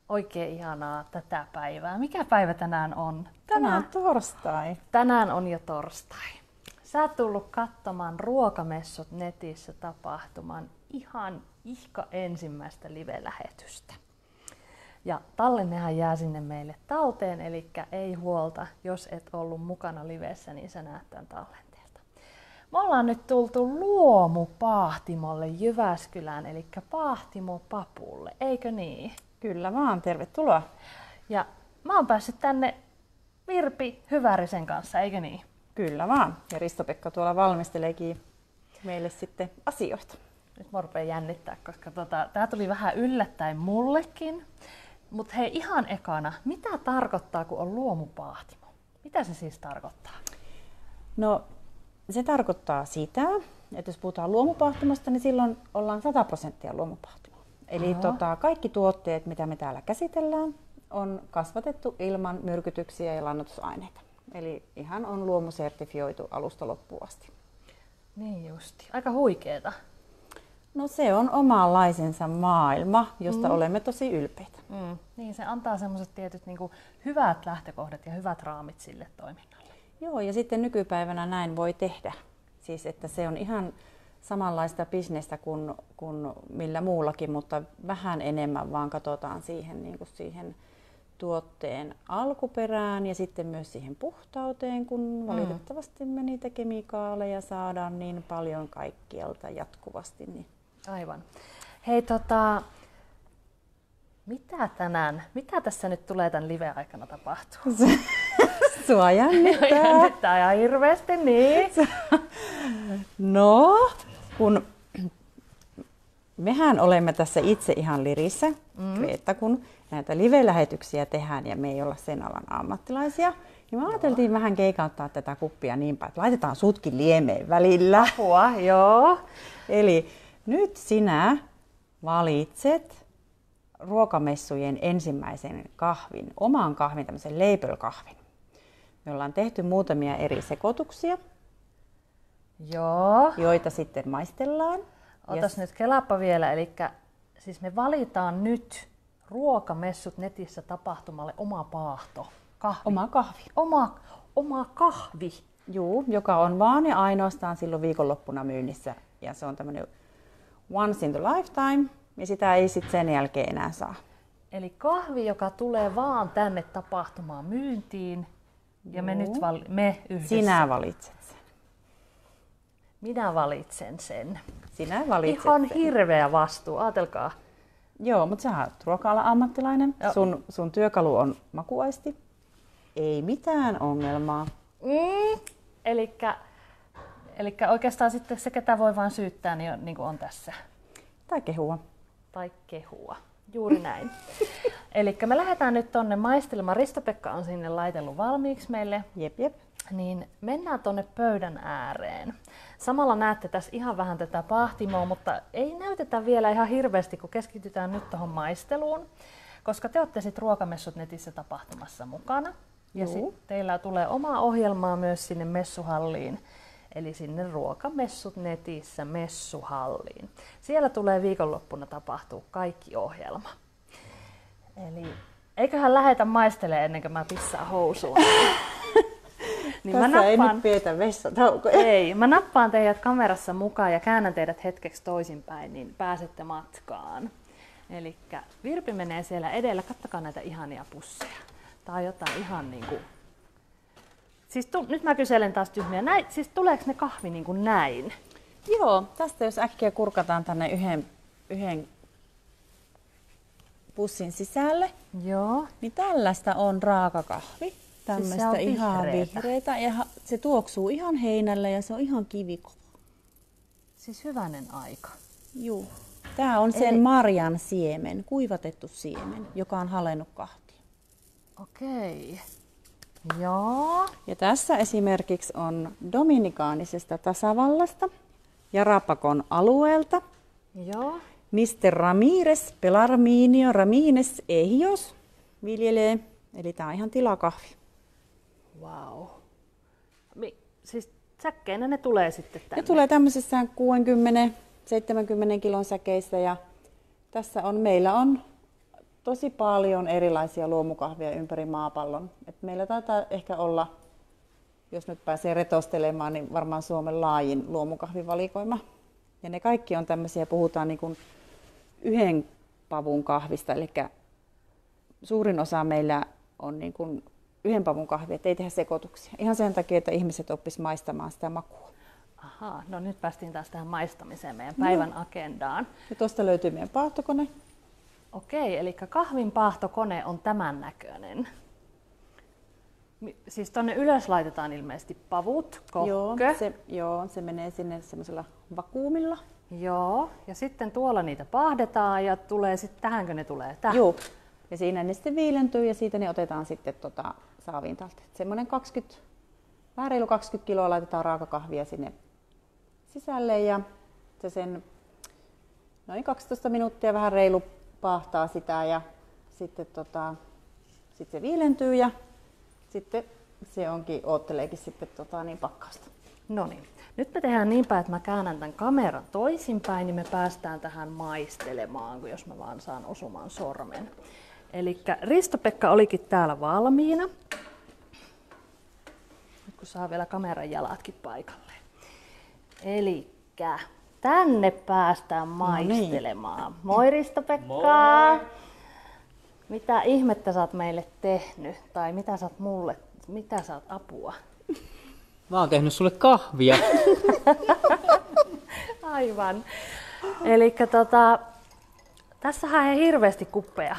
Oikein ihanaa tätä päivää. Mikä päivä tänään on? Tänään on torstai. Tänään on jo torstai. Sä oot tullut katsomaan Ruokamessut netissä tapahtuman ihan ihka ensimmäistä live-lähetystä. Ja tallennehan jää sinne meille talteen, eli ei huolta, jos et ollut mukana livessä, niin sä näet tämän tallenteelta. Me ollaan nyt tultu Luomupahtimolle Jyväskylään, eli Pahtimo Papulle, eikö niin? Kyllä vaan, tervetuloa. Ja mä oon päässyt tänne Virpi Hyvärisen kanssa, eikö niin? Kyllä vaan. Ja Risto-Pekka tuolla valmisteleekin meille sitten asioita. Nyt mä rupean jännittää, koska tää tuli vähän yllättäen mullekin. Mutta hei, ihan ekana, mitä tarkoittaa, kun on luomupahtimo? Mitä se siis tarkoittaa? No, se tarkoittaa sitä, että jos puhutaan luomupahtimosta, niin silloin ollaan 100% luomupahtimo. Eli kaikki tuotteet, mitä me täällä käsitellään, on kasvatettu ilman myrkytyksiä ja lannoitusaineita. Eli ihan on luomusertifioitu alusta loppuun asti. Niin justi. Aika huikeeta. No se on omanlaisensa maailma, josta olemme tosi ylpeitä. Niin, se antaa semmoiset tietyt hyvät lähtökohdat ja hyvät raamit sille toiminnalle. Joo, ja sitten nykypäivänä näin voi tehdä. Siis että se on ihan samanlaista bisnestä kuin millä muullakin, mutta vähän enemmän vaan katsotaan siihen tuotteen alkuperään ja sitten myös siihen puhtauteen, kun valitettavasti me niitä kemikaaleja saadaan niin paljon kaikkialta jatkuvasti. Niin. Aivan. Hei, mitä tässä nyt tulee tämän live-aikana tapahtua? Sua jännittää. Jännittää ihan hirveästi, niin. No, kun mehän olemme tässä itse ihan lirissä, että kun näitä live-lähetyksiä tehdään ja me ei olla sen alan ammattilaisia, niin me ajateltiin vähän keikauttaa tätä kuppia niin päin, että laitetaan sutkin liemeen välillä. Apua, joo. Eli nyt sinä valitset Ruokamessujen ensimmäisen kahvin, oman kahvin, tämmöisen label-kahvin. Me ollaan tehty muutamia eri sekoituksia, joita sitten maistellaan. Otas nyt kelaappa vielä, eli siis me valitaan nyt Ruokamessut netissä tapahtumalle oma paahto. Kahvi. Oma kahvi. Oma kahvi. Juu, joka on vaan ja ainoastaan silloin viikonloppuna myynnissä. Ja se on tämmöinen once in the lifetime, ja sitä ei sitten sen jälkeen enää saa. Eli kahvi, joka tulee vaan tänne tapahtumaan myyntiin, ja me yhdessä. Sinä valitset sen. Minä valitsen sen. Sinä valitset ihan sen. hirveä vastuu, ajatelkaa. Joo, mutta sä oot ruoka-alan ammattilainen. Sun työkalu on makuaisti. Ei mitään ongelmaa. Elikkä oikeastaan sitten se, ketä voi vaan syyttää, niin on tässä. Tai kehua. Tai kehua. Juuri näin. Elikkä me lähdetään nyt tonne maistelemaan. Risto-Pekka on sinne laitellut valmiiksi meille. Jep. Niin mennään tonne pöydän ääreen. Samalla näette tässä ihan vähän tätä pahtimoa, mutta ei näytetä vielä ihan hirveästi, kun keskitytään nyt tuohon maisteluun. Koska te olette sitten Ruokamessut netissä tapahtumassa mukana. Ja sitten teillä tulee omaa ohjelmaa myös sinne messuhalliin. Eli sinne Ruokamessut netissä messuhalliin. Siellä tulee viikonloppuna tapahtua kaikki ohjelma. Eli eiköhän lähetä maistelemaan ennen kuin mä pissaan housuun. Niin tässä ei nyt pidetä vessataukoja. Ei, mä nappaan teidät kamerassa mukaan ja käännän teidät hetkeksi toisinpäin, niin pääsette matkaan. Elikkä Virpi menee siellä edellä, kattokaa näitä ihania pusseja. Tää on jotain ihan niinku... Siis nyt mä kyselen taas tyhmiä. Siis tuleeko ne kahvi niin kuin näin? Joo, tästä jos äkkiä kurkataan tänne yhden pussin sisälle, niin tällaista on raakakahvi. Tämmöistä siis ihan vihreätä ja se tuoksuu ihan heinällä ja se on ihan kivikova. Siis hyvänen aika. Joo. Tää on sen marjan siemen, kuivatettu siemen, joka on halennut kahtia. Okei. Joo. Ja tässä esimerkiksi on Dominikaanisesta tasavallasta, Jarapakon alueelta. Joo. Mr. Ramirez Pelarminio Ramírez Ejios viljelee, eli tää on ihan tilakahvi. Wow. Siis säkkeinä ne tulee sitten tänne? Ne tulee tämmöisessä 60-70 kilon säkeissä ja tässä meillä on tosi paljon erilaisia luomukahvia ympäri maapallon. Et meillä taitaa ehkä olla, jos nyt pääsee retostelemaan, niin varmaan Suomen laajin luomukahvivalikoima. Ja ne kaikki on tämmöisiä, puhutaan niin kuin yhden pavun kahvista, eli suurin osa meillä on niin kuin yhden pavun kahvia, että ei tehdä sekoituksia. Ihan sen takia, että ihmiset oppisivat maistamaan sitä makua. Ahaa, no nyt päästiin taas tähän maistamiseen meidän päivän agendaan. Ja tuosta löytyy meidän paahtokone. Okei, eli kahvin paahtokone on tämän näköinen. Siis tonne ylös laitetaan ilmeisesti pavut, kohkö. Se menee sinne semmoisella vakuumilla. Joo, ja sitten tuolla niitä paahdetaan ja tulee sitten tähänkö ne tulee? Joo, ja siinä ne sitten viilentyy ja siitä ne otetaan sitten saaviin talteen. Semmoinen vähän reilu 20 kiloa laitetaan raakakahvia sinne sisälle ja se sen noin 12 minuuttia vähän reilu paahtaa sitä ja sitten sit se viilentyy ja sitten se ootteleekin sitten pakkausta. No niin, nyt me tehdään niin päin, että mä käännän tämän kameran toisinpäin, niin me päästään tähän maistelemaan, jos mä vaan saan osumaan sormen. Eli Risto-Pekka olikin täällä valmiina. Nyt kun saa vielä kameran jalatkin paikalle. Elikkä tänne päästään maistelemaan. No niin. Moi Risto-Pekka! Moi! Mitä ihmettä sä oot meille tehnyt? Tai mitä sä oot apua? Mä oon tehnyt sulle kahvia. Aivan. Elikkä tässähän on hirveästi kuppeja.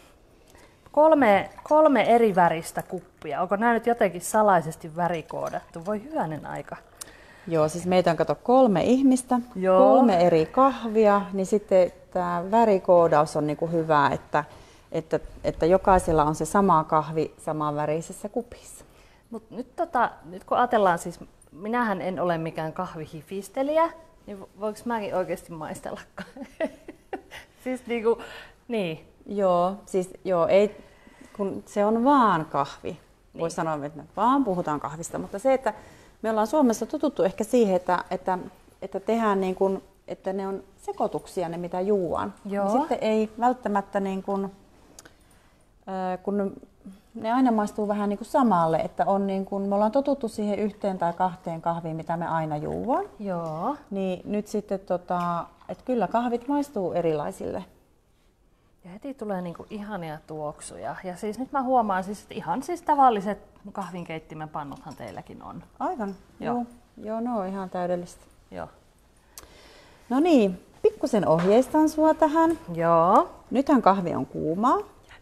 Kolme eri väristä kuppia. Onko nämä nyt jotenkin salaisesti värikoodattu? Voi hyvänen aika. Joo, siis meitä on 3 ihmistä, Joo. 3 eri kahvia, niin sitten tämä värikoodaus on niinku hyvä, että jokaisella on se sama kahvi saman värisessä kupissa. Mut nyt kun ajatellaan, siis minähän en ole mikään kahvihifistelijä, niin voinko mäkin oikeasti maistella? Siis niin. Joo, ei, kun se on vaan kahvi. Niin. Voi sanoa, että me vaan puhutaan kahvista, mutta se, että me ollaan Suomessa totuttu ehkä siihen, että tehdään niin kuin, että ne on sekoituksia ne mitä juodaan. Niin sitten ei välttämättä niin kuin, kun ne aina maistuu vähän niin kuin samalle, että on niin kuin, me ollaan totuttu siihen 1 tai 2 kahviin, mitä me aina juodaan. Joo. Niin nyt sitten, että kyllä kahvit maistuu erilaisille. Ja heti tulee niinku ihania tuoksuja. Ja siis nyt mä huomaan, että ihan siis tavalliset kahvinkeittimen pannuthan teilläkin on. Aivan, joo, ne on ihan täydellistä. Joo. No niin, pikkusen ohjeistan sua tähän. Joo. Nythän kahvi on kuumaa.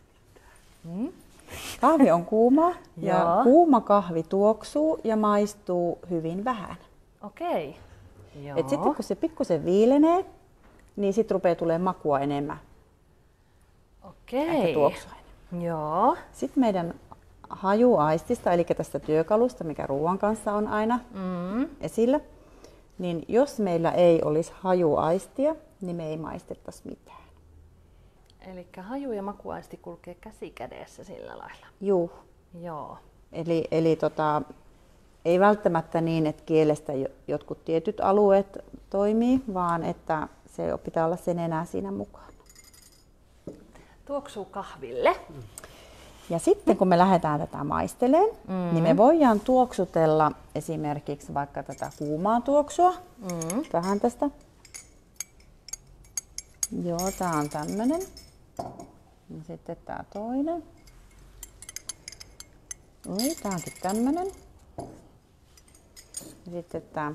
Kahvi on kuuma ja kuuma kahvi tuoksuu ja maistuu hyvin vähän. Okei. Joo. Et sitten kun se pikkusen viilenee, niin sitten rupeaa tulemaan makua enemmän. Okei. Eikä tuoksua enemmän. Joo. Sitten meidän hajuaistista, eli tästä työkalusta, mikä ruoan kanssa on aina esillä, niin jos meillä ei olisi hajuaistia, niin me ei maistettaisi mitään. Eli haju ja makuaisti kulkee käsi kädessä sillä lailla. Juu. Joo. Eli ei välttämättä niin, että kielestä jotkut tietyt alueet toimii, vaan että se pitää olla sen enää siinä mukana. Tuoksuu kahville. Ja sitten kun me lähdetään tätä maistelemaan, niin me voidaan tuoksutella esimerkiksi vaikka tätä kuumaa tuoksua. Vähän tästä. Joo, tää on tämmönen. Ja sitten tää toinen. Oi, tää onkin tämmönen. Ja sitten tää.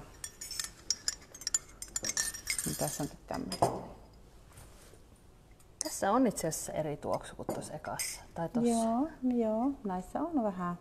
Ja tässä onkin tämmönen. Tässä on itse asiassa eri tuoksu kuin tuossa ekassa. Tai tossa. Joo, näissä on vähän.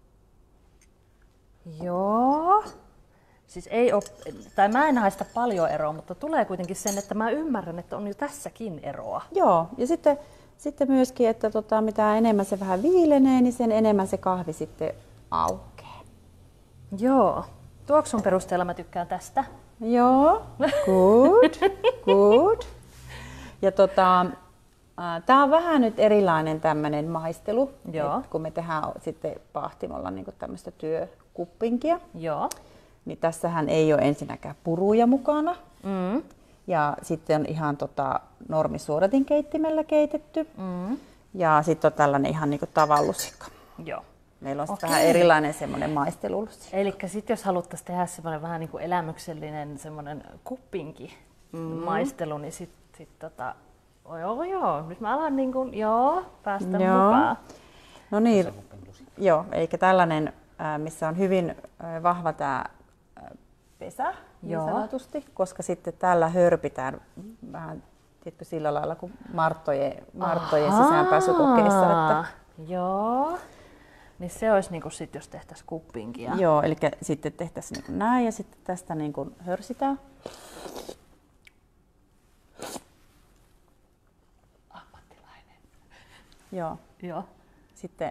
Joo. Siis mä en haista paljon eroa, mutta tulee kuitenkin sen, että mä ymmärrän, että on jo tässäkin eroa. Joo, ja sitten myöskin, että mitä enemmän se vähän viilenee, niin sen enemmän se kahvi sitten aukeaa. Joo. Tuoksun perusteella mä tykkään tästä. Joo, good. Ja tää on vähän nyt erilainen tämmönen maistelu, kun me tehdään sitten pahtimolla niin tämmöistä työkuppinkia. Joo. Niin tässähän ei ole ensinnäkään puruja mukana. Ja sitten on ihan normisuodatinkeittimellä keitetty. Ja sitten on tällainen ihan niinku tavallusikka. Joo. Meillä on vähän erilainen semmoinen maistelullussi. Eli sitten jos haluttaisiin tehdä semmoinen vähän niin kuin elämyksellinen semmoinen kuppinki maistelu, niin joo, nyt mä alan niin kuin, päästä mukaan. No niin, joo, eli tällainen, missä on hyvin vahva tämä pesä, niin sanotusti, koska sitten tällä hörpitään vähän sillä lailla kuin marttojen sisäänpääsykokeissa. Että... Joo. Niin se olisi niinku sit, jos tehtäisiin kuppinkia. Joo, eli sitten tehtäisiin niinku näin ja sitten tästä niinku hörsitään. Ammattilainen. Joo. Joo. Sitten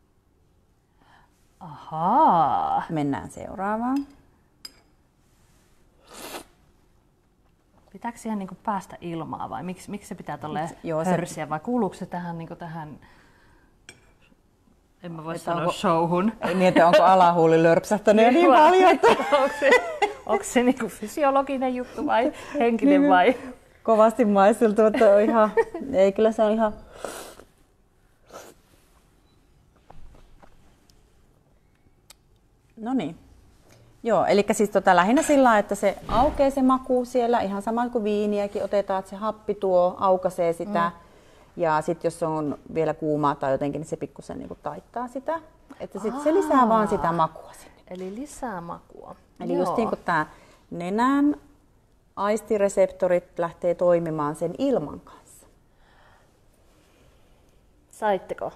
mennään seuraavaan. Pitääkö siihen niinku päästä ilmaa vai miksi se pitää tolleen hörsiä vai kuuluuko se tähän, niinku tähän en mä voi sanoa showhun? Ei niin, että onko alahuuli lörpsähtänyt niin paljon. Että... onko se niinku fysiologinen juttu vai henkinen vai? Kovasti maisteltu, että on ihan... Ei, kyllä se on ihan... No niin. Joo, eli siis lähinnä sillä, että se aukeaa se maku siellä, ihan sama kuin viiniäkin otetaan, että se happi aukaisee sitä. Ja sitten jos se on vielä kuumaa tai jotenkin, niin se pikkusen niinku taittaa sitä. Että sitten se lisää vaan sitä makua sinne. Eli lisää makua. Eli just niin kuin tämä nenän aistireseptorit lähtee toimimaan sen ilman kanssa. Saitteko?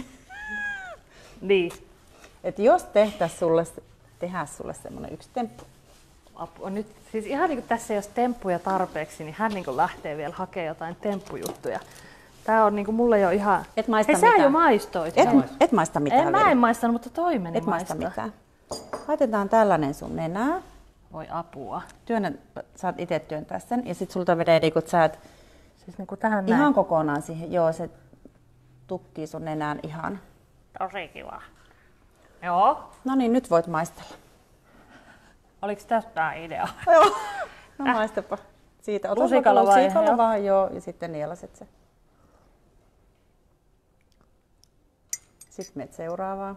Niin. Että jos tehdään sulle semmoinen yksi temppu. Apua. Nyt, siis ihan niin kuin tässä jos temppuja tarpeeksi, niin hän niin kuin lähtee vielä hakemaan jotain temppujuttuja. Tää on niinku mulle jo ihan... Et maista Hei, mitään. sä jo maistoit. Et maista mitään. Mä en maistanut, mutta toimeni et maista mitään. Laitetaan tällainen sun nenää. Voi apua. Saat itse työntää sen ja sit sulta vedee niinku, että sä et siis niinku tähän ihan näin. kokonaan siihen. Joo, se tukkii sun nenään ihan. Tosi kiva. Joo. No niin, nyt voit maistella. Oliko tästä tää idea? Joo. No maistapa. Siitä ota lusikalla vai? Lusikalla vaan, joo. Ja sitten nielaset se. Sitten menet seuraavaan.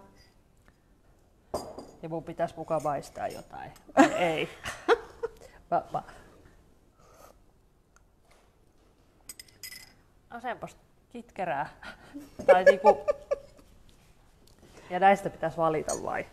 Ja mun pitäisi muka maistaa jotain. Ei. No semmoista kitkerää. Tai niinku... Ja näistä pitäisi valita vai?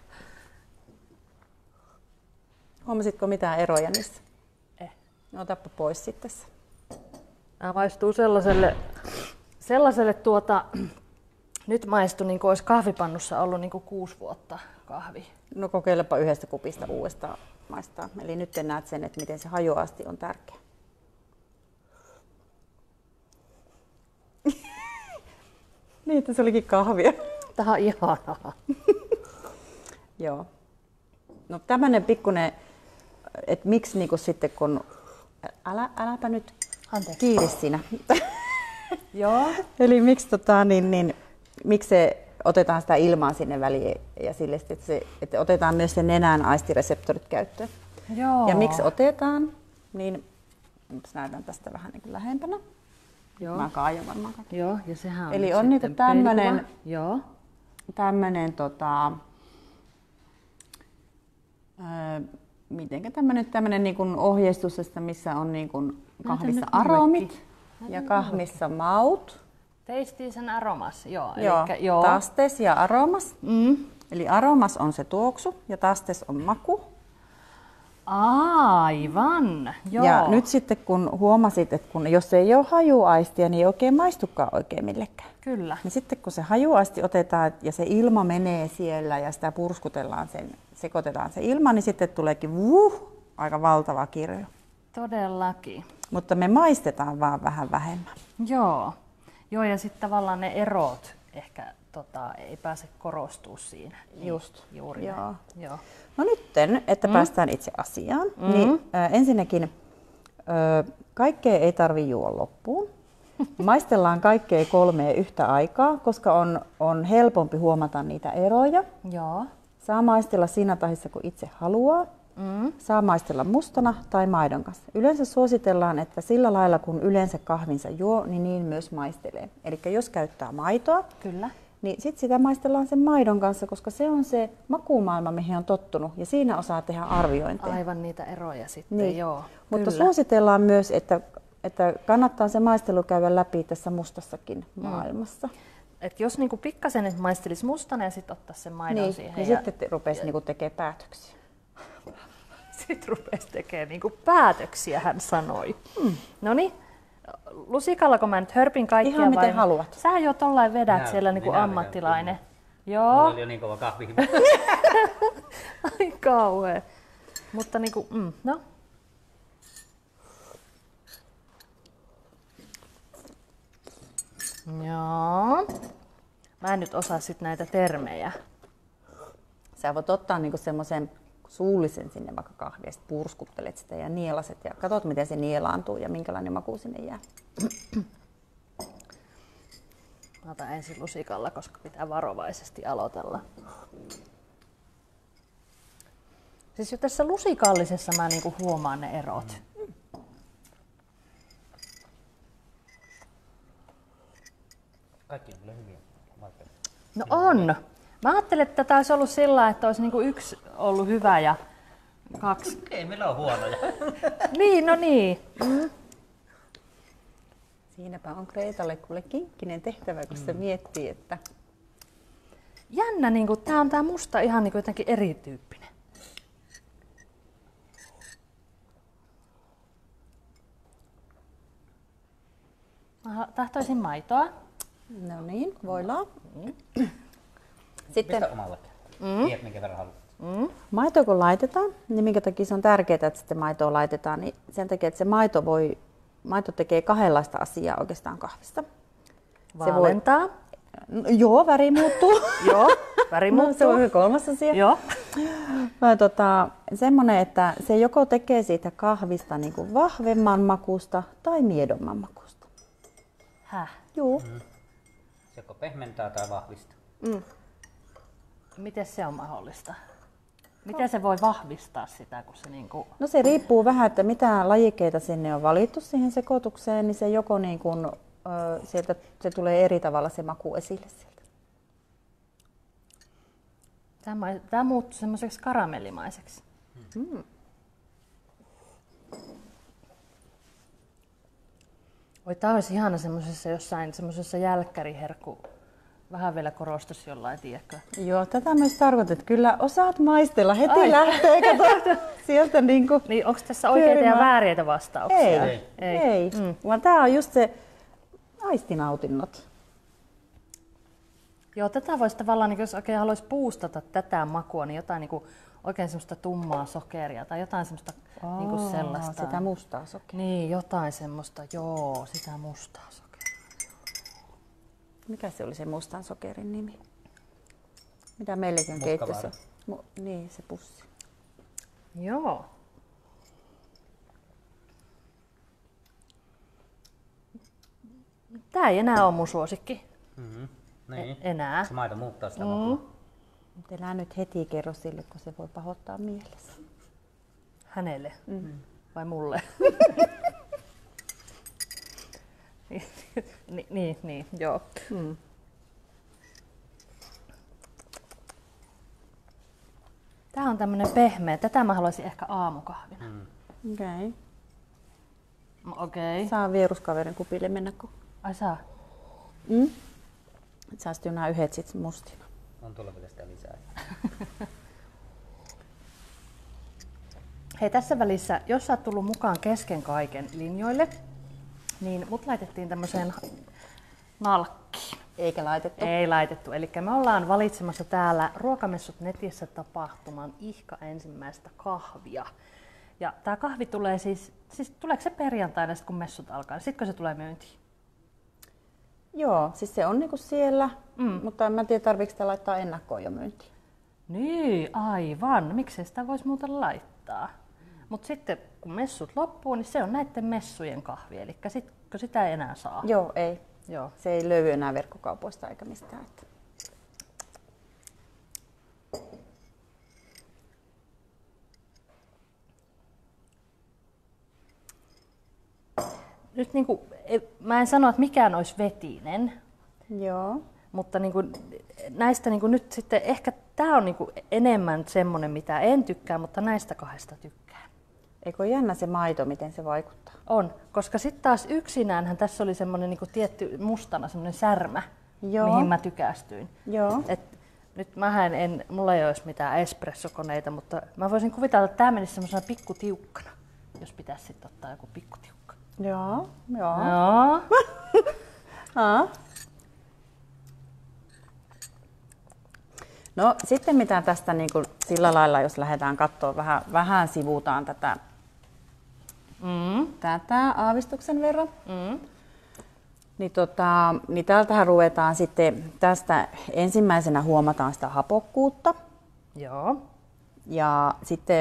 Huomasitko mitään eroja niissä? No otappa pois sitten se. Nämä maistuu sellaiselle nyt maistuu niin kuin olisi kahvipannussa ollut niin kuin 6 vuotta kahvi. No kokeilepa yhdestä kupista uudestaan maistaa. Eli nyt te näet sen, että miten se hajuasti on tärkeä. Niin, että se olikin kahvia. Tämä on ihanaa. Joo. No tämmönen pikkuinen, että miksi niinku sitten kun... Äläpä nyt kiiri siinä. Joo. Eli miksi miksi se otetaan sitä ilmaa sinne väliin ja sille, että otetaan myös sen nenän aistireseptorit käyttöön. Joo. Ja miksi otetaan, niin näytän tästä vähän niin kuin lähempänä. Joo. Mä kaajan varmaan. Joo, ja sehän on eli on niinku tämmönen, joo. Tämmönen mitenkä tämmönen niin kuin ohjeistus, missä on niin kuin kahvissa aromit ja kahvissa maut. Tasties and aromas, joo. Joo, tastes ja aromas. Eli aromas on se tuoksu ja tastes on maku. Aivan, joo. Ja nyt sitten kun huomasit, että jos ei ole hajuaistia, niin ei oikein maistukaan oikein millekään. Kyllä. Niin sitten kun se hajuaisti otetaan ja se ilma menee siellä ja sitä purskutellaan, sekoitetaan se ilma, niin sitten tuleekin aika valtava kirjo. Todellakin. Mutta me maistetaan vaan vähän vähemmän. Joo, joo ja sitten tavallaan ne erot ehkä ei pääse korostua siinä. Just. Juuri joo. Joo. No nytten, että päästään itse asiaan, niin ensinnäkin kaikkea ei tarvitse juoda loppuun. Maistellaan kaikkea 3 yhtä aikaa, koska on helpompi huomata niitä eroja. Joo. Saa maistella siinä tahdissa, kun itse haluaa. Saa maistella mustana tai maidon kanssa. Yleensä suositellaan, että sillä lailla kun yleensä kahvinsa juo, niin myös maistelee. Eli jos käyttää maitoa, Kyllä. niin sitten sitä maistellaan sen maidon kanssa, koska se on se makumaailma, mihin on tottunut, ja siinä osaa tehdä arviointeja. Aivan niitä eroja sitten, Niin. joo. Mutta Kyllä. suositellaan myös, että kannattaa se maistelu käydä läpi tässä mustassakin maailmassa. Et jos niinku pikkasen et maistelisi mustana ja sitten ottaisi sen maidon Niin, siihen. niin ja sitten rupesi niinku tekemään päätöksiä. sitten rupesi tekemään niinku päätöksiä, hän sanoi. Noniin, lusikallako mä nyt hörpin kaikkia Ihan miten vai? haluat. Sä jo tollain vedät Minä- siellä niinku minä vedän, ammattilainen. Mulla Joo, oli jo niin kova kahvi. ai kauhea. Mutta niinku, no. Joo. Mä en nyt osaa sit näitä termejä. Sä voit ottaa niinku semmoisen suullisen sinne vaikka kahvia, ja sit purskuttelet sitä ja nielaset ja katsot miten se nielaantuu ja minkälainen maku sinne jää. Mä otan ensin lusikalla, koska pitää varovaisesti aloitella. Siis jo tässä lusikallisessa mä niinku huomaan ne erot. Kaikki tulee hyviä. No on. Mä ajattelin, että tämä olisi ollut sillä, että olisi niinku yksi ollut hyvä ja kaksi. Ei meillä ole huonoja. Niin, no niin. Siinäpä on Kreetalle kuule kinkkinen tehtävä, kun se miettii, että Jännä, niinku, tää musta ihan niinku jotenkin erityyppinen. Mä tahtoisin maitoa. no niin, voilaa. Sitten Pistä omalle. Tiedät minkä verran haluat. maito kun laitetaan, niin minkä takia se on tärkeää, että sitten maitoa laitetaan, niin sen takia, että se maito tekee kahdenlaista asiaa oikeastaan kahvista. Valentaa. No, joo, väri muuttuu. Joo, väri No, se muuttuu. on kolmas asia. Joo. Semmoinen, että se joko tekee siitä kahvista niin kuin vahvemman makusta tai miedomman makusta. Häh? Joo. Se joko pehmentää tai vahvistaa. Miten se on mahdollista? Miten se voi vahvistaa sitä, kun se niinku... No se riippuu vähän, että mitä lajikkeita sinne on valittu siihen sekoitukseen, niin se joko niin kuin, sieltä se tulee eri tavalla se maku esille sieltä. Tämä muuttuu semmoiseksi karamellimaiseksi. Oi, tää olisi ihana semmoisessa jälkkäriherkku. Vähän vielä korostuisi jollain, tiedätkö? Joo, tätä myös tarkoitat, että kyllä osaat maistella. Heti Ai. lähtee, kato, sieltä niinku... Niin, onko tässä oikeita ja Pyörimään. vääriä vastauksia? Ei. Vaan tää on just se aistinautinnot. Joo, tätä voisi tavallaan, niin jos oikein haluaisi boostata tätä makua, niin jotain niin kuin, oikein semmoista tummaa sokeria tai jotain semmoista niin kuin sellaista. Sitä mustaa sokeria. Niin, jotain semmoista, joo, sitä mustaa sokeria. Mikä se oli se mustan sokerin nimi? Mitä meilläkin on Mukkavaara. keittiössä? Niin, se pussi. Joo. Tää ei enää ole mun suosikki. Niin. Enää. Se maito muuttaa sitä makua. Mutta älä nyt heti kerro sille, kun se voi pahoittaa mielessä. Hänelle. Vai mulle? niin, joo. Tää on tämmönen pehmeä. Tätä mä haluaisin ehkä aamukahvina. Okei. Okei. Saa vieruskaverin kupille mennä, kun... Ai saa. Saa sitten nämä yhdet sit mustina. On tuolla vielä sitä lisää. Hei, tässä välissä, jos sä oot tullut mukaan kesken kaiken linjoille, niin mut laitettiin tämmöiseen nalkkiin. Eikä laitettu. Ei laitettu. Eli me ollaan valitsemassa täällä Ruokamessut netissä tapahtuman ihka ensimmäistä kahvia. Ja tää kahvi tulee siis tuleeko se perjantaina, kun messut alkaa? Sitten se tulee myyntiin? Joo, siis se on niinku siellä, mutta en mä tiedä tarviiko sitä laittaa ennakkoon jo myyntiin. Niin, aivan. Miksei sitä voisi muuten laittaa? Mutta sitten kun messut loppuu, niin se on näiden messujen kahvi. Eli sitä ei enää saa. Joo, ei. Joo. Se ei löydy enää verkkokaupoista eikä mistään. Että... nyt niin kuin, mä en sano, että mikään olisi vetinen, Joo. mutta niin kuin, näistä niin kuin nyt sitten ehkä tämä on niin kuin enemmän semmoinen, mitä en tykkää, mutta näistä kahdesta tykkään. Eikö ole jännä se maito, miten se vaikuttaa? On, koska sitten taas yksinäänhän tässä oli semmoinen niin kuin tietty mustana semmoinen särmä, Joo. mihin mä tykästyin. Joo. Nyt mulla ei olisi mitään espressokoneita, mutta mä voisin kuvitella, että tämä menisi semmoisena pikkutiukkana, jos pitäisi sitten ottaa joku pikkutiukka. Joo. Joo. Joo. No sitten mitä tästä niin kuin sillä lailla, jos lähdetään katsoa, vähän sivutaan tätä aavistuksen verran, niin täältähän ruvetaan sitten, tästä ensimmäisenä huomataan sitä hapokkuutta Joo. ja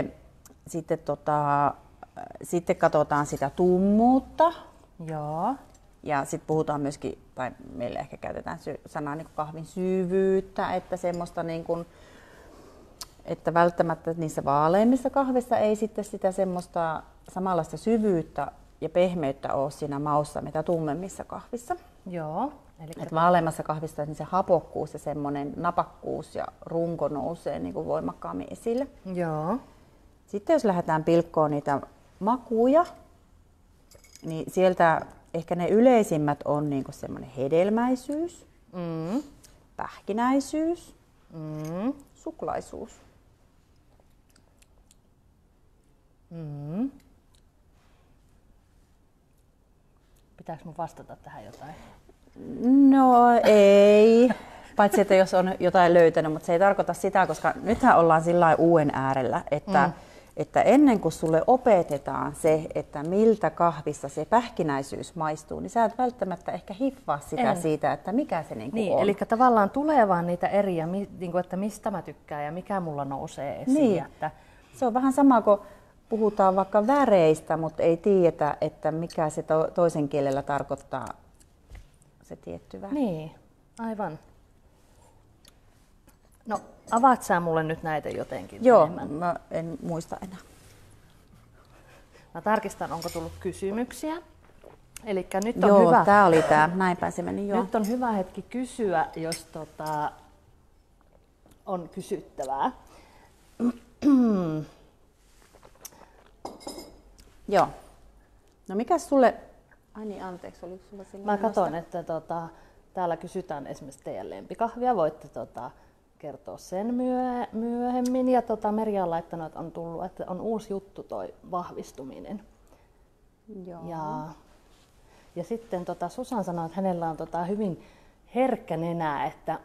sitten katsotaan sitä tummuutta. Joo. Ja sitten puhutaan myöskin, tai meillä ehkä käytetään sanaa niin kuin kahvin syvyyttä, että semmoista niin kuin, että välttämättä niissä vaaleimmissa kahvissa ei sitten sitä semmoista samanlaista syvyyttä ja pehmeyttä ole siinä maussa, mitä tummemmissa kahvissa. Joo. Että vaaleimmassa kahvissa niin se hapokkuus ja semmoinen napakkuus ja runko nousee niin kuin voimakkaammin esille. Joo. Sitten jos lähdetään pilkkoon niitä makuja, niin sieltä ehkä ne yleisimmät on niinku semmoinen hedelmäisyys, pähkinäisyys, suklaisuus. Pitääkö mun vastata tähän jotain? No ei, paitsi että jos on jotain löytänyt, mutta se ei tarkoita sitä, koska nythän ollaan sillä lailla uuden äärellä, että ennen kuin sulle opetetaan se, että miltä kahvissa se pähkinäisyys maistuu, niin sä et välttämättä ehkä hiffaa sitä siitä, että mikä se niin on. Eli tavallaan tulee vaan niitä eriä, että mistä mä tykkään ja mikä mulla nousee esiin. Niin. Että... Se on vähän sama kuin puhutaan vaikka väreistä, mutta ei tiedetä, että mikä se toisen kielellä tarkoittaa se tietty väri. Niin, aivan. No, avaat sä mulle nyt näitä jotenkin enemmän? Mä en muista enää. Mä tarkistan, onko tullut kysymyksiä. Elikkä nyt on Joo, hyvä. tää oli tää. Näinpä se meni, joo. Nyt on hyvä hetki kysyä, jos on kysyttävää. Joo. No mikäs sulle... Ai niin, anteeksi, oliko sulla sillä Mä katson, että täällä kysytään esimerkiksi teidän lempikahvia. Voitte kertoa sen myöhemmin. Ja Merja on laittanut, että on tullut, että on uusi juttu toi vahvistuminen. Joo. Ja sitten Susan sanoi, että hänellä on hyvin herkkä nenä, että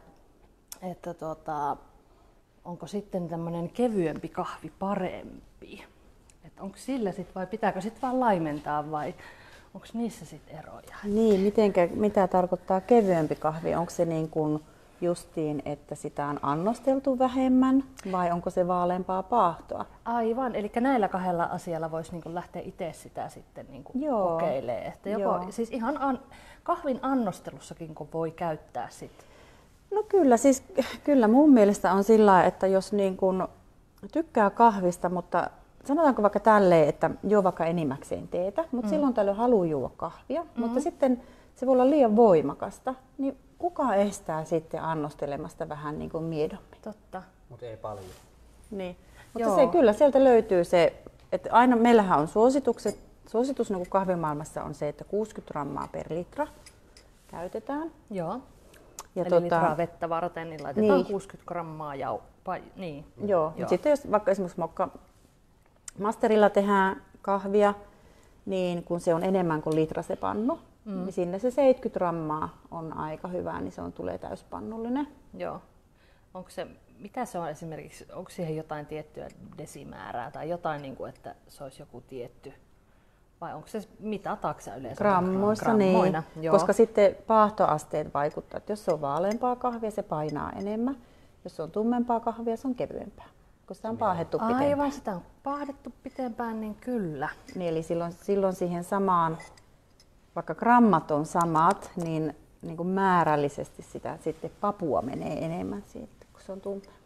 onko sitten tämmöinen kevyempi kahvi parempi. Että onko sillä sitten vai pitääkö sitten vaan laimentaa vai onko niissä sitten eroja? Niin, mitä tarkoittaa kevyempi kahvi? Onko se niin kuin justiin, että sitä on annosteltu vähemmän vai onko se vaaleampaa paahtoa? Aivan, eli näillä kahdella asialla voisi niin lähteä itse sitä sitten niin kokeilemaan. Että siis ihan kahvin annostelussakin kun voi käyttää sitten. No kyllä mun mielestä on sillä lailla, että jos niin kuin tykkää kahvista, mutta sanotaanko vaikka tälleen, että juo vaikka enimmäkseen teetä, mutta silloin tällöin haluaa juoda kahvia, mutta sitten se voi olla liian voimakasta, niin kuka estää sitten annostelemasta vähän niin kuin miedommin? Totta. Mutta ei paljon. Niin. Mutta kyllä sieltä löytyy se, että aina meillähän on suositus niin kuin kahvimaailmassa on se, että 60 grammaa per litra käytetään. Joo. Ja eli litraa vettä varten, niin laitetaan 60 grammaa niin. Joo. Mutta sitten jos vaikka esimerkiksi masterilla tehdään kahvia, niin kun se on enemmän kuin litra se pannu, niin sinne se 70 grammaa on aika hyvä, niin se tulee täyspannullinen. Joo. Mitä se on esimerkiksi, onko siihen jotain tiettyä desimäärää tai jotain, niin kuin, että se olisi joku tietty, vai onko se, mitataanko sä yleensä? Grammoissa, niin. Koska sitten paahtoasteet vaikuttavat. Jos se on vaaleampaa kahvia, se painaa enemmän. Jos se on tummempaa kahvia, se on kevyempää. Koska sitä on paahdettu pitempään. Aivan, sitä on paahdettu pitempään, niin kyllä. Niin, eli silloin siihen samaan, vaikka grammat on samat, niin kuin määrällisesti sitä sitten papua menee enemmän siitä, kun se on tummempaa.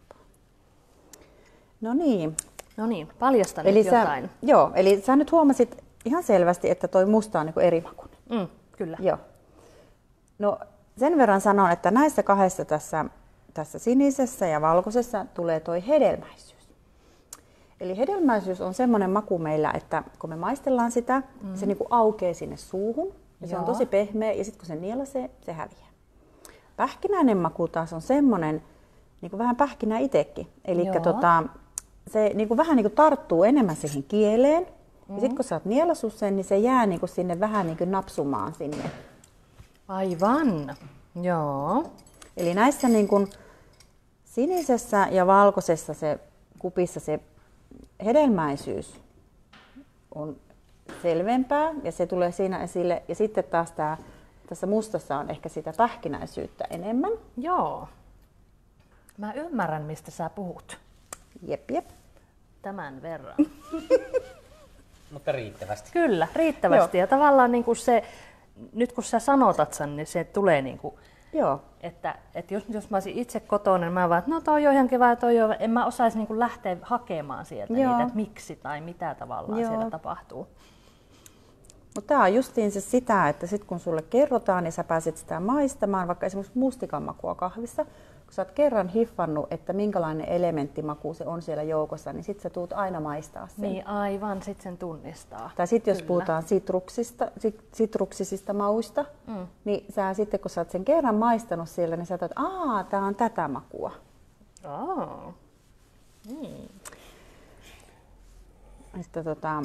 No niin, paljasta nyt jotain. Eli sä nyt huomasit ihan selvästi, että toi musta on niin kuin eri makuinen. Kyllä. Joo. No sen verran sanon, että näissä kahdessa tässä sinisessä ja valkoisessa tulee toi hedelmäisyys. Eli hedelmäisyys on semmoinen maku meillä, että kun me maistellaan sitä, se niinku aukeaa sinne suuhun ja se on tosi pehmeä ja sitten kun se nielasee, se häviää. Pähkinäinen maku taas on semmoinen, niinku vähän pähkinä itsekin. Eli se niinku vähän niinku tarttuu enemmän siihen kieleen ja sitten kun sä oot nielassut sen, niin se jää niinku sinne vähän niinku napsumaan sinne. Aivan, joo. Eli näissä niin kuin sinisessä ja valkoisessa se kupissa se hedelmäisyys on selvempää ja se tulee siinä esille. Ja sitten taas tässä mustassa on ehkä sitä pähkinäisyyttä enemmän. Joo. Mä ymmärrän, mistä sä puhut. Jep. Tämän verran. Mutta riittävästi. Kyllä, riittävästi. Ja tavallaan niin kuin se, nyt kun sä sanotat sen, niin se tulee niin kuin, Joo. että jos mä olisin itse kotona, niin mä vaan, että no toi on ihan kevää, toi on, en mä osaisi niin kuin lähteä hakemaan sieltä niitä, että miksi tai mitä tavallaan siellä tapahtuu. Mutta tämä on justiin se sitä, että sit kun sulle kerrotaan, niin sä pääset sitä maistamaan, vaikka esimerkiksi mustikan makua kahvissa. Kun sä oot kerran hiffannut, että minkälainen elementtimaku se on siellä joukossa, niin sit sä tuut aina maistaa sen. Niin aivan, sit sen tunnistaa. Tai sitten jos puhutaan sitruksisista mauista, niin sä sitten kun sä oot sen kerran maistanut siellä, niin sä oot, että tää on tätä makua. Että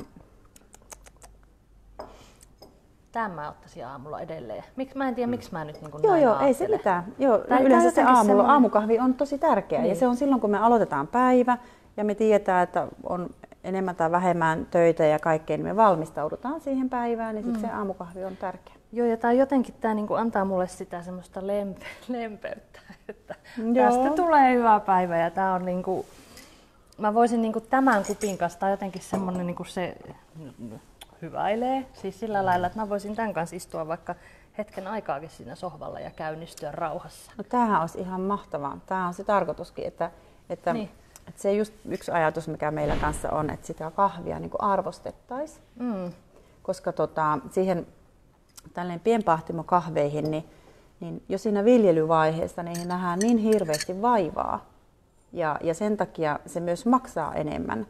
Tämä mä ottaisin aamulla edelleen. Mä en tiedä, miksi mä nyt niin Joo, ei se mitään. Joo, yleensä se aamukahvi on tosi tärkeä. Niin. Ja se on silloin, kun me aloitetaan päivä ja me tiedetään, että on enemmän tai vähemmän töitä ja kaikkea, niin me valmistaudutaan siihen päivään, niin sitten se aamukahvi on tärkeä. Joo, ja jotenkin tämä niinku antaa mulle sitä semmoista lempeyttä, että tästä tulee hyvä päivä ja tää on niinku, mä voisin niinku tämän kupin kanssa, tai jotenkin semmoinen niinku se hyväilee, siis sillä lailla, että mä voisin tämän kanssa istua vaikka hetken aikaakin siinä sohvalla ja käynnistyä rauhassa. No tämähän olisi ihan mahtavaa. Tämä on se tarkoituskin, että se just yksi ajatus, mikä meillä kanssa on, että sitä kahvia niin kuin arvostettaisiin. Koska siihen tälleen pienpahtimokahveihin, niin jo siinä viljelyvaiheessa niihin nähdään niin hirveästi vaivaa. Ja sen takia se myös maksaa enemmän.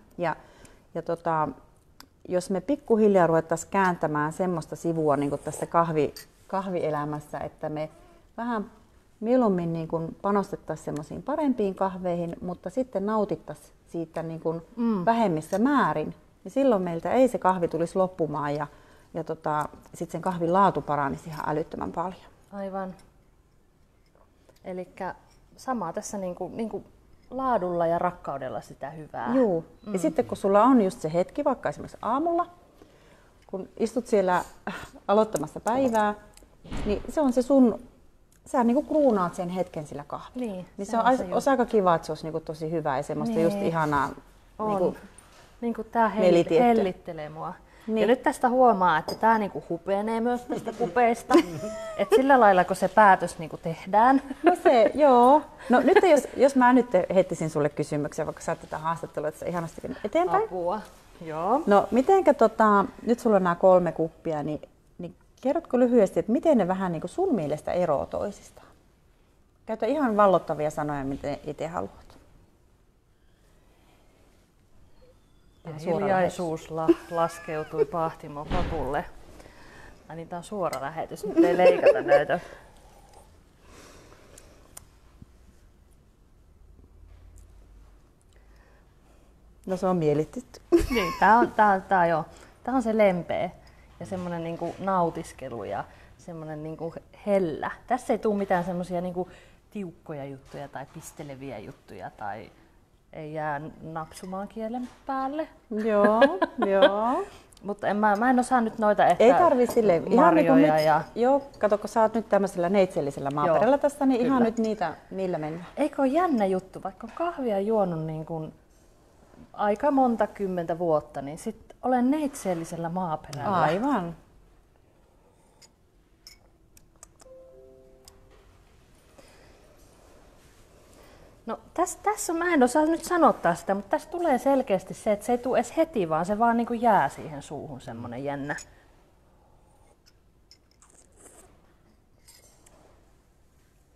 Jos me pikkuhiljaa ruvettaisiin kääntämään semmoista sivua niin kuin tässä kahvielämässä, että me vähän mieluummin niin kuin panostettaisiin semmoisiin parempiin kahveihin, mutta sitten nautittaisiin siitä niin kuin vähemmissä määrin, niin silloin meiltä ei se kahvi tulisi loppumaan ja sitten sen kahvin laatu paranisi ihan älyttömän paljon. Aivan. Elikkä samaa tässä niin kuin laadulla ja rakkaudella sitä hyvää. Joo. Ja sitten kun sulla on just se hetki, vaikka esimerkiksi aamulla, kun istut siellä aloittamassa päivää, niin se on se sä niinku kruunaat sen hetken sillä kahvilla. Niin se olisi aika kiva, että se olisi niinku tosi hyvää ja semmoista just ihanaa niinku tää hellittelee mua. Niin. Ja nyt tästä huomaa, että tää niinku hupenee myös tästä kupeesta. Että sillä lailla, kun se päätös niinku tehdään. No se, joo. No nyt jos mä nyt heittäisin sulle kysymyksen, vaikka sä oot tätä haastattelua, että sä ihanasti eteenpäin. Apua. Joo. No mitenkä nyt sulla on nämä 3 kuppia, niin kerrotko lyhyesti, että miten ne vähän niinku sun mielestä eroaa toisistaan? Käytä ihan vallottavia sanoja, miten itse haluat. Hiljaisuus laskeutui pahtimopapulle. Niin tää on suora lähetys, nyt ei leikata näitä. No se on mielitetty. Niin, tää on se lempeä ja semmoinen niinku nautiskelu ja semmoinen niinku hellä. Tässä ei tule mitään semmoisia niinku tiukkoja juttuja tai pisteleviä juttuja tai ei jää napsumaan kielen päälle. Joo. Mutta mä en osaa nyt noita ehkä ei tarvi silleen. Ihan niin nyt, joo, kato, kun sä oot nyt tämmöisellä neitsellisellä maaperällä tässä, niin kyllä. Ihan nyt niillä mennään. Eikö ole jännä juttu, vaikka on kahvia juonut niin kuin aika monta 10 vuotta, niin sit olen neitseellisellä maaperällä. Aivan. No tässä mä en osaa nyt sanottaa sitä, mutta tässä tulee selkeästi se, että se ei tule edes heti, vaan se vaan niin kuin jää siihen suuhun semmoinen jännä.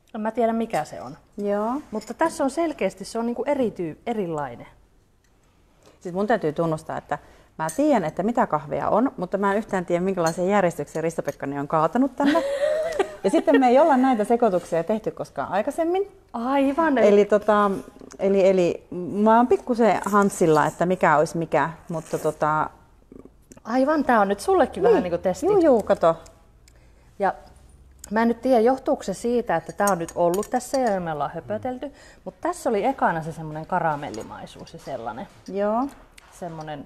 En mä tiedä mikä se on. Joo. Mutta tässä on selkeästi, se on niinku erilainen. Siis mun täytyy tunnustaa, että mä tiedän, että mitä kahvia on, mutta mä en yhtään tiedä, minkälaisen järjestyksen Risto-Pekka on kaatanut tänne. Ja sitten me ei olla näitä sekoituksia tehty koskaan aikaisemmin. Aivan. Eli mä oon pikkusen hanssilla, että mikä olisi mikä, mutta Aivan, tää on nyt sullekin vähän niinku testi. Juu, kato. Ja mä en nyt tiedä, johtuuko se siitä, että tää on nyt ollut tässä ja me ollaan höpötelty, mutta tässä oli ekana se semmoinen karamellimaisuus ja sellainen. Joo. Semmoinen.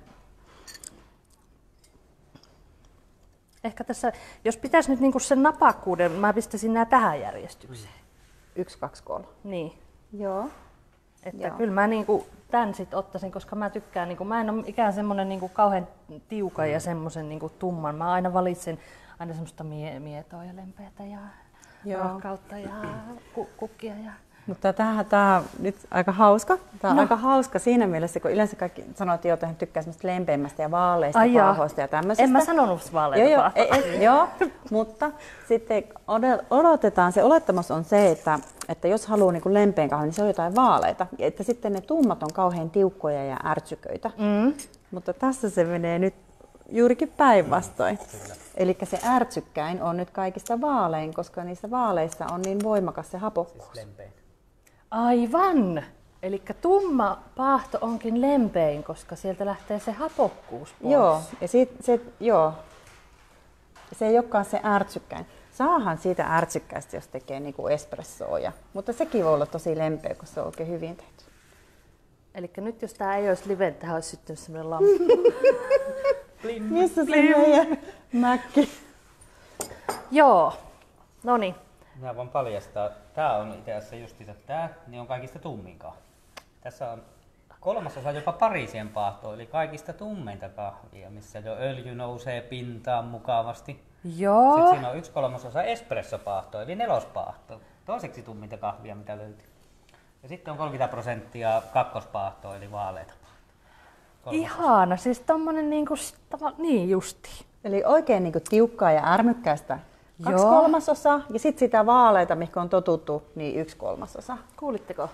Ehkä tässä, jos pitäisi nyt niinku sen napakkuuden, mä pistäisin nää tähän järjestykseen. 1, 2, 3. Niin. Joo. Että Joo. kyllä mä niinku tän sit ottaisin, koska mä tykkään, niinku, mä en ole ikään semmonen niinku kauhean tiukan ja semmosen niinku tumman. Mä aina valitsen aina semmoista mietoa ja lempeätä ja rakkautta ja kukkia. Ja... Mutta tämä on nyt aika hauska. Tämä on aika hauska siinä mielessä, kun yleensä kaikki sanoo, että hän tykkää semmoista lempeämmästä ja vaaleista paahoista ja tämmöisestä. En mä sanonut vaaleita paahoista. Joo, mutta sitten odotetaan, se olettamus on se, että jos haluaa niin lempeän kahvin, niin se on jotain vaaleita. Että sitten ne tummat on kauhean tiukkoja ja ärtsyköitä. Mutta tässä se menee nyt juurikin päinvastoin. Eli se ärtsykkäin on nyt kaikista vaalein, koska niissä vaaleissa on niin voimakas se hapokkuus. Siis lempein. Aivan! Eli tumma paahto onkin lempein, koska sieltä lähtee se hapokkuus pois. Joo, ja se ei olekaan se ärtsykkäin. Saahan siitä ärtsykkäistä, jos tekee niinku espressoa, mutta sekin voi olla tosi lempeä, kun se on oikein hyvin tehty. Eli nyt jos tää ei olisi live, tähän olisi sitten semmoinen lamppu. Missä se meidän mäkki? Joo, noniin. Mä voin paljastaa. Tää on itse asiassa justiinsa tää, niin on kaikista tummin kahvi. Tässä on 1/3 jopa Pariisien paahtoa, eli kaikista tummeinta kahvia, missä jo öljy nousee pintaan mukavasti. Joo. Sitten siinä on 1/3 espressopaahtoa, eli 4-paahto. Toiseksi tumminta kahvia, mitä löytyy. Ja sitten on 30% kakkospaahtoa, eli vaaleita paahtoa. Ihana, siis tommonen niinku, niin justiin. Eli oikein niinku tiukkaa ja ärmykkäistä 2/3 ja sitten sitä vaaleita, mikä on totuttu, niin 1/3. Kuulitteko?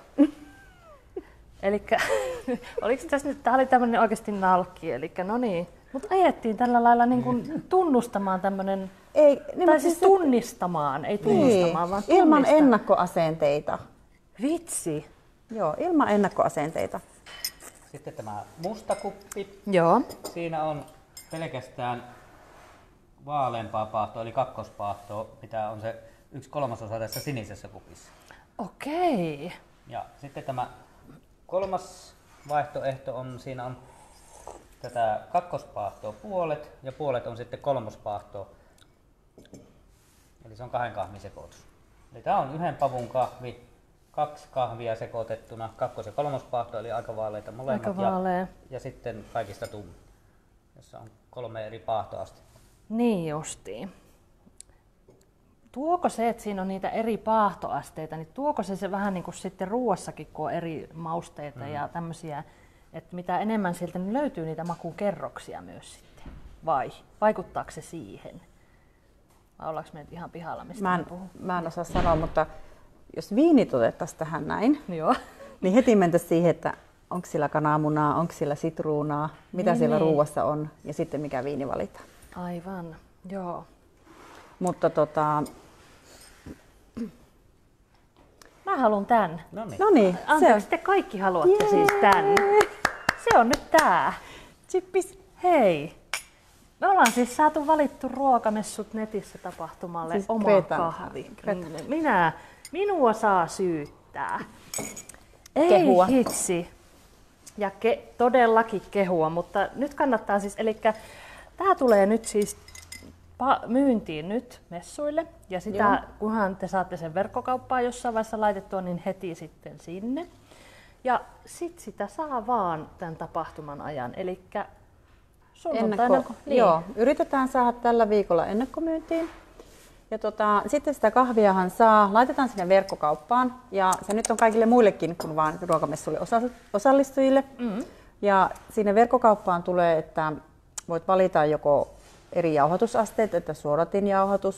Elikkä, oliko tässä nyt, tää oli tämmönen oikeasti nalkki, elikkä no niin. Mutta ajettiin tällä lailla niin kuin tunnustamaan tämmönen, tai siis tunnistamaan, ei tunnustamaan, vaan ilman ennakkoasenteita. Vitsi. Joo, ilman ennakkoasenteita. Sitten tämä musta kuppi. Joo. Siinä on pelkästään vaaleampaa paahtoa, eli kakkospaahtoa, mitä on se 1/3 tässä sinisessä kupissa. Okei. Ja sitten tämä kolmas vaihtoehto on, siinä on tätä kakkospaahtoa puolet ja puolet on sitten kolmospaahtoa. Eli se on 2 kahvin sekoitus. Eli tämä on 1 pavun kahvi, 2 kahvia sekoitettuna, kakkos- ja kolmospaahto, eli aika vaaleita molemmat. Aika vaalea. Ja sitten kaikista tummi, jossa on 3 eri paahtoastetta. Niin justiin. Tuoko se, että siinä on niitä eri paahtoasteita, niin tuoko se vähän niin kuin sitten ruuassakin, kun on eri mausteita ja tämmöisiä, että mitä enemmän sieltä niin löytyy niitä makukerroksia myös sitten? Vai vaikuttaako se siihen? Vai ollaanko me nyt ihan pihalla, mistä mä en osaa sanoa, mutta jos viinit otettaisiin tähän näin, Joo. niin heti mentäisiin siihen, että onko sillä kananmunaa, onko sillä sitruunaa, mitä siellä ruuassa on ja sitten mikä viini valitaan. Aivan, joo. Mutta Mä haluan tän. Noniin, Anteeksi, te kaikki haluatte siis tän. Se on nyt tää. Chippis. Hei. Me ollaan siis saatu valittu Ruokamessut netissä tapahtumalle Siis oma Gretan. kahvi. Minua saa syyttää. Ei Kehua. hitsi. Ja todellakin kehua, mutta nyt kannattaa siis, elikkä tää tulee nyt siis myyntiin nyt messuille ja sitä, kunhan te saatte sen verkkokauppaan jossain vaiheessa laitettua, niin heti sitten sinne. Ja sit sitä saa vaan tämän tapahtuman ajan, elikkä sunnuntaina. Joo, yritetään saada tällä viikolla ennakkomyyntiin. Ja sitten sitä kahviahan saa, laitetaan sinne verkkokauppaan ja se nyt on kaikille muillekin kuin vain ruokamessuille osallistujille. Ja sinne verkkokauppaan tulee, että voit valita joko eri jauhatusasteet, että suodatinjauhatus,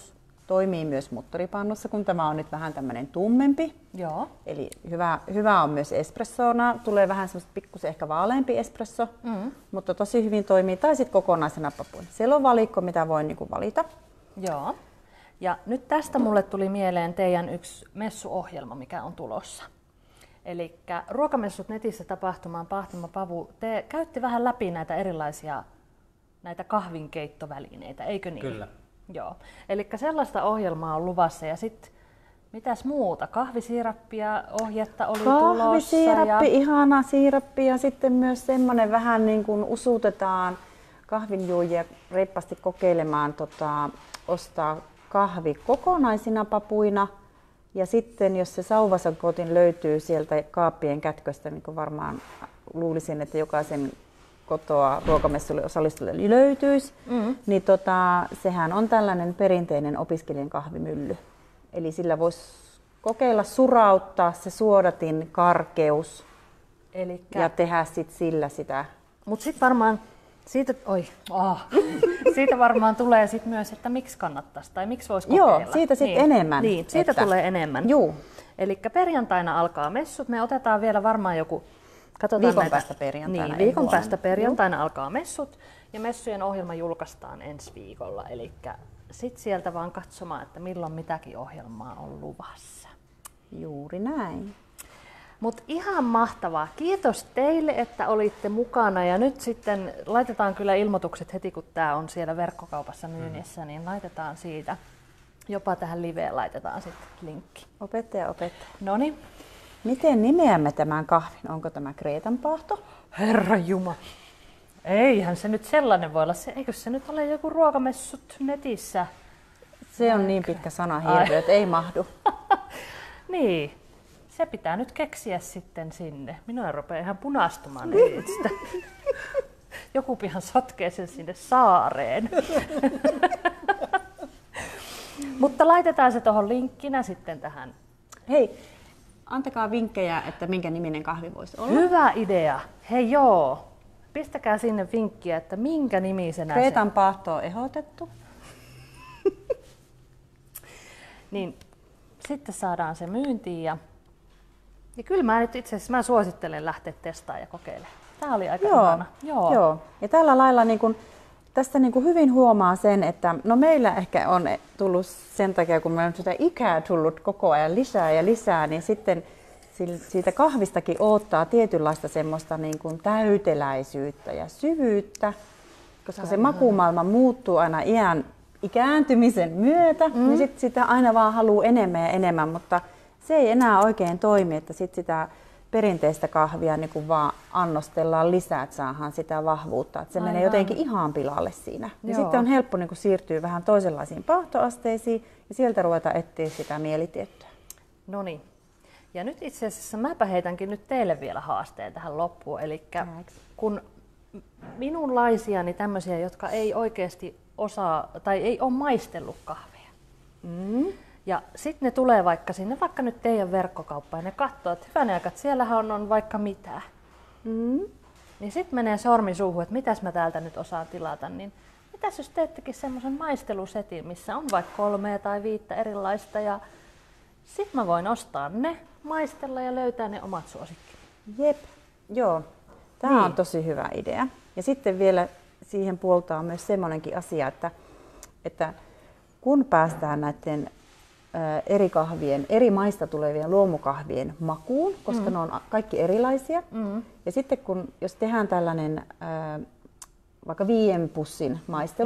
toimii myös moottoripannussa, kun tämä on nyt vähän tämmöinen tummempi. Joo. Eli hyvä on myös espressona. Tulee vähän semmoista pikkusen ehkä vaaleampi espresso, mutta tosi hyvin toimii. Tai sitten kokonaisena papuina. Siellä on valikko, mitä voi niinku valita. Joo. Ja nyt tästä mulle tuli mieleen teidän yksi messuohjelma, mikä on tulossa. Eli Ruokamessut netissä tapahtumaan Pahtimo Pavu, te käytte vähän läpi näitä erilaisia näitä kahvinkeittovälineitä, eikö niin? Kyllä. Joo. Eli sellaista ohjelmaa on luvassa ja sitten mitäs muuta? Kahvisiirappia, ohjetta oli tulossa. Kahvisiirappi, ihana siirappi ja sitten myös semmoinen vähän niin kuin usutetaan kahvinjuojia reippaasti kokeilemaan ostaa kahvi kokonaisina papuina. Ja sitten jos se sauvasankotin löytyy sieltä kaappien kätköstä, niin kuin varmaan luulisin, että jokaisen kotoa ruokamessuille osallistujalle löytyisi, niin sehän on tällainen perinteinen opiskelijan kahvimylly. Eli sillä voisi kokeilla surauttaa se suodatin karkeus ja tehdä sit sillä sitä. Mutta sitten varmaan siitä varmaan tulee sit myös, että miksi kannattaisi tai miksi voisi kokeilla. Joo, siitä sitten enemmän. Niin, siitä tulee enemmän. Juu. Eli perjantaina alkaa messut. Me otetaan vielä varmaan joku... Viikon päästä perjantaina. Niin, viikon päästä perjantaina alkaa messut ja messujen ohjelma julkaistaan ensi viikolla. Eli sitten sieltä vaan katsomaan, että milloin mitäkin ohjelmaa on luvassa. Juuri näin. Mutta ihan mahtavaa. Kiitos teille, että olitte mukana. Ja nyt sitten laitetaan kyllä ilmoitukset heti, kun tämä on siellä verkkokaupassa myynnissä, niin laitetaan siitä. Jopa tähän liveen laitetaan sitten linkki. Opettaja. Noniin. Miten nimeämme tämän kahvin? Onko tämä kreetanpaahto? Herra Jumala. Eihän se nyt sellainen voi olla. Eikö se nyt ole joku ruokamessut netissä? Se on niin pitkä sana hirveä, että ei mahdu. Niin. Se pitää nyt keksiä sitten sinne. Minua rupeaa ihan punastumaan niistä. Joku pian sotkee sen sinne saareen. Mutta laitetaan se tuohon linkkinä sitten tähän. Hei, antakaa vinkkejä, että minkä niminen kahvi voisi olla. Hyvä idea. Hei joo. Pistäkää sinne vinkkiä, että minkä nimisenä kreetanpaahto on ehdotettu. Niin sitten saadaan se myyntiin ja kyllä mä nyt itse asiassa suosittelen lähteä testaamaan ja kokeilemaan. Tää oli aika ihana. Joo. Ja tällä lailla tästä hyvin huomaa sen, että meillä ehkä on tullut sen takia, kun meillä on sitä ikää tullut koko ajan lisää, niin sitten siitä kahvistakin odottaa tietynlaista semmoista täyteläisyyttä ja syvyyttä, koska se makumaailma muuttuu aina ikääntymisen myötä, niin sitten sitä aina vaan haluaa enemmän ja enemmän, mutta se ei enää oikein toimi, että sitä perinteistä kahvia vaan annostellaan lisää, että saadaan sitä vahvuutta. Että se menee jotenkin ihan pilalle siinä. Ja sitten on helppo siirtyä vähän toisenlaisiin paahtoasteisiin ja sieltä ruveta etsiä sitä mielitiettyä. Noniin. Ja nyt itse asiassa mäpä heitänkin nyt teille vielä haasteen tähän loppuun. Eli kun minunlaisiani tämmöisiä, jotka ei oikeasti osaa tai ei ole maistellut kahvia. Ja sitten ne tulee vaikka nyt teidän verkkokauppaan ja ne katsoo, että hyvänen aika, että siellähän on vaikka mitä. Niin sitten menee sormi suuhun, että mitäs mä täältä nyt osaan tilata. Niin mitäs jos teettekin semmoisen maistelusetin, missä on vaikka 3 tai 5 erilaista ja sitten mä voin ostaa ne, maistella ja löytää ne omat suosikkini. Jep, joo. Tämä on tosi hyvä idea. Ja sitten vielä siihen puoltaa myös semmoinenkin asia, että kun päästään näiden eri kahvien, eri maista tulevien luomukahvien makuun, koska ne on kaikki erilaisia. Ja sitten jos tehdään tällainen vaikka 5 pussin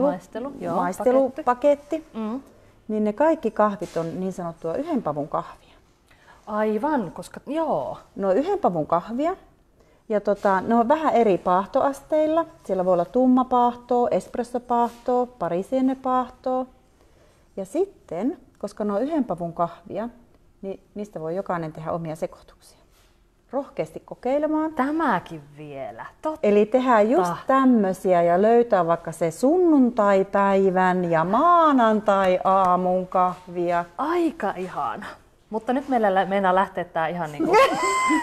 maistelupaketti, niin ne kaikki kahvit on niin sanottua 1 pavun kahvia. Aivan, koska joo. Ne on 1 pavun kahvia ja ne on vähän eri paahtoasteilla. Siellä voi olla tummapaahtoa, espressopaahtoa, parisiennepaahtoa. Ja sitten, koska ne on 1 pavun kahvia, niin niistä voi jokainen tehdä omia sekoituksia. Rohkeasti kokeilemaan. Tämäkin vielä. Totta. Eli tehdään just tämmöisiä ja löytää vaikka se sunnuntaipäivän ja maanantai-aamun kahvia. Aika ihana. Mutta nyt meillä meinaa lähteä tää ihan niinku...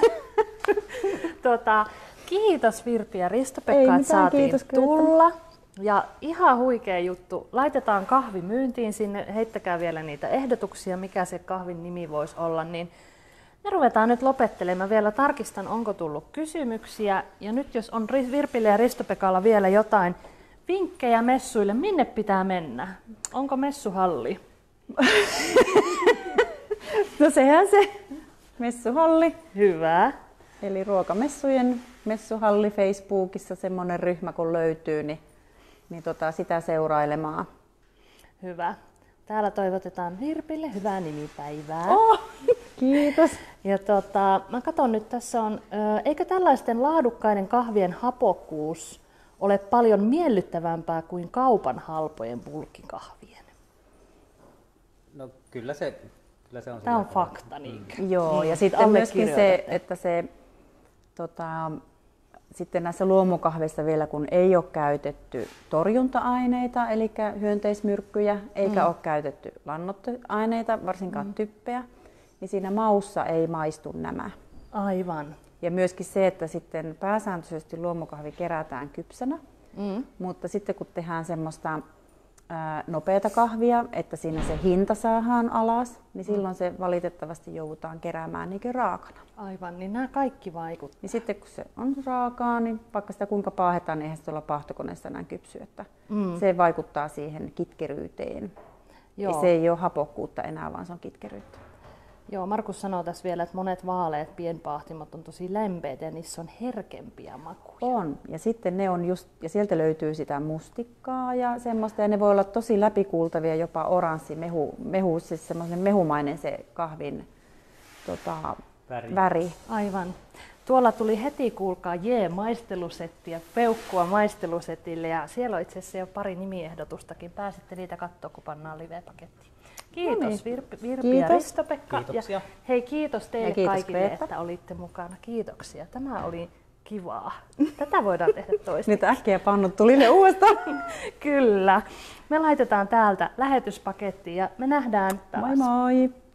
Kiitos Virpi ja Risto-Pekka, että saatiin tulla. Ja ihan huikea juttu. Laitetaan kahvi myyntiin sinne, heittäkää vielä niitä ehdotuksia, mikä se kahvin nimi voisi olla, niin me ruvetaan nyt lopettelemaan. Vielä tarkistan, onko tullut kysymyksiä. Ja nyt jos on Virpille ja Risto-Pekalla vielä jotain vinkkejä messuille, minne pitää mennä? Onko messuhalli? No sehän se messuhalli. Hyvä. Eli ruokamessujen messuhalli Facebookissa, semmoinen ryhmä kun löytyy, niin sitä seurailemaan. Hyvä. Täällä toivotetaan Virpille hyvää nimipäivää. Oh, kiitos. Ja mä katson nyt, tässä on, eikö tällaisten laadukkaiden kahvien hapokkuus ole paljon miellyttävämpää kuin kaupan halpojen bulkkikahvien? No kyllä se on. Tämä on fakta, niinkö? Joo, ja sitten myöskin se, että sitten näissä luomukahveissa vielä, kun ei ole käytetty torjunta-aineita, eli hyönteismyrkkyjä, eikä ole käytetty lannoitteaineita, varsinkaan typpeä, niin siinä maussa ei maistu nämä. Aivan. Ja myöskin se, että sitten pääsääntöisesti luomukahvi kerätään kypsänä, mutta sitten kun tehdään semmoista nopeata kahvia, että siinä se hinta saadaan alas, niin silloin se valitettavasti joudutaan keräämään niin kuin raakana. Aivan, niin nämä kaikki vaikuttavat. Niin sitten kun se on raakaa, niin vaikka sitä kuinka paahetaan, niin eihän se tuolla paahtokoneessa enää kypsy. Että se vaikuttaa siihen kitkeryyteen. Joo. Se ei ole hapokkuutta enää, vaan se on kitkeryyttä. Joo, Markus sanoo tässä vielä, että monet vaaleat pienpaahtimot on tosi lempeitä ja niissä on herkempiä makuja. On, ja sitten ne on just, ja sieltä löytyy sitä mustikkaa ja semmoista, ja ne voi olla tosi läpikuultavia, jopa oranssi mehu, siis semmoinen mehumainen se kahvin väri. Aivan. Tuolla tuli heti, kuulkaa, maistelusettiä, peukkua maistelusetille, ja siellä on itse asiassa jo pari nimiehdotustakin. Pääsitte niitä katsoa, kun pannaan live-pakettiin. Kiitos Virpi ja Risto-Pekka. Ja hei, kiitos teille kaikille, Greta, että olitte mukana. Kiitoksia. Tämä oli kivaa. Tätä voidaan tehdä toista. Nyt äkkiä pannut tuli ne uudestaan. Kyllä. Me laitetaan täältä lähetyspakettiin ja me nähdään taas. Moi moi!